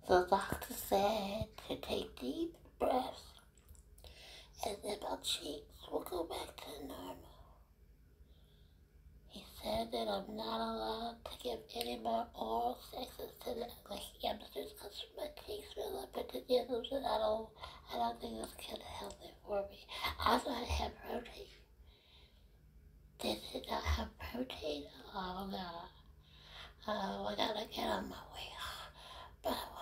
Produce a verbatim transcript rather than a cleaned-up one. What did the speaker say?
The doctor said to take deep breaths and then my cheeks will go back to normal. He said that I'm not allowed to give any more oral sexes to the like hamsters because my cheeks will up at the nipples and I don't, I don't think it's going to help it for me. I thought it had protein. Did it not have protein? Oh god. Oh, I gotta get on my way. But